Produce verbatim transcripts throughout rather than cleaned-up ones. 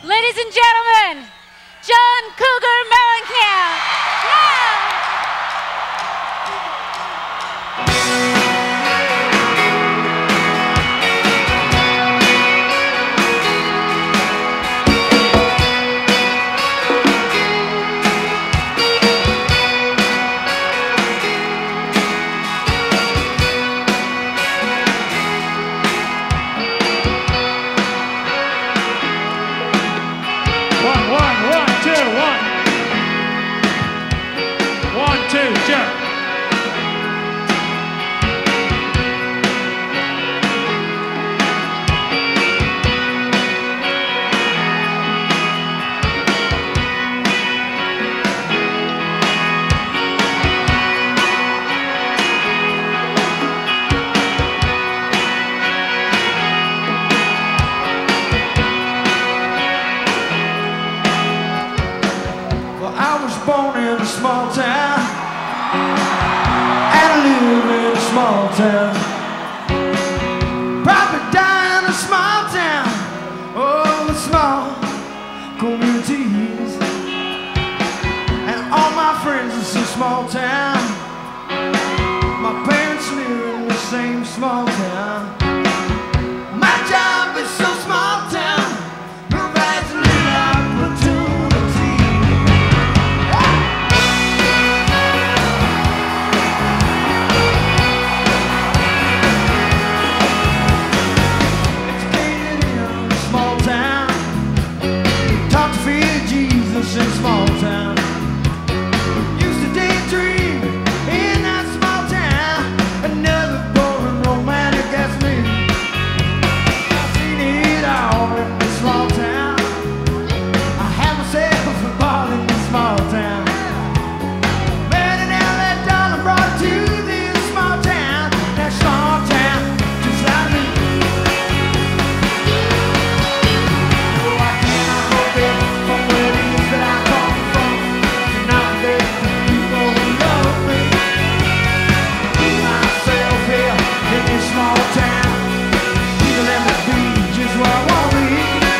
Ladies and gentlemen, John Cougar Mellencamp. Yeah! Born in a small town, and I live in a small town. Probably die in a small town. Oh, the small communities, and all my friends in some small town. My parents live in the same small town. My job is so small town, provides little opportunity. In small town, used to daydream in that small town. Another boring romantic as me. I've seen it all in this small town. I have myself a ball in this small town. Met an L A dollar brought to this small town. That small town, just like me. Oh, I cannot go back from where it is that I come from. And now there's people who love me. Keep myself here in this small town. People let me be just where I want to be.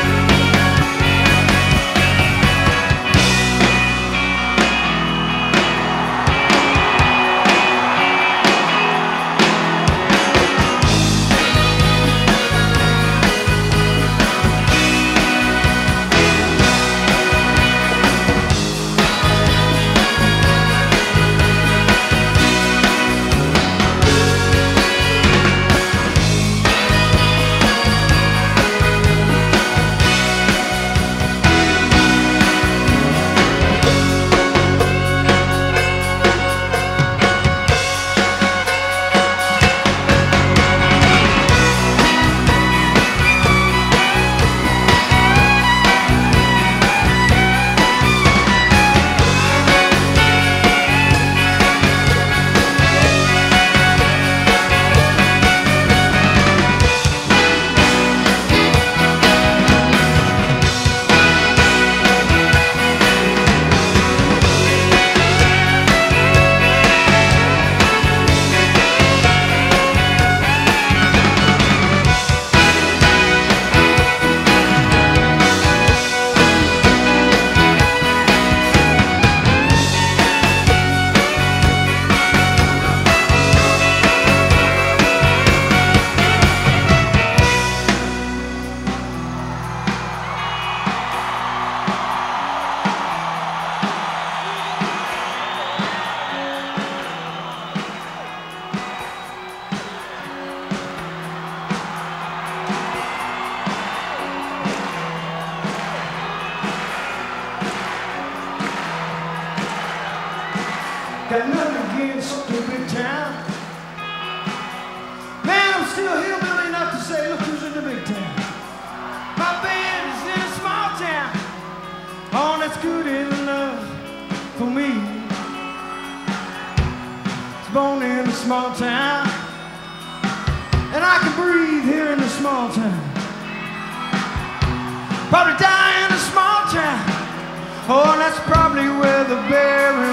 Got nothing against the big town. Man, I'm still hillbilly enough to say, look who's in the big town. My band is in a small town. Oh, that's good enough for me. It's born in a small town, and I can breathe here in a small town. Probably die in a small town. Oh, and that's probably where the bear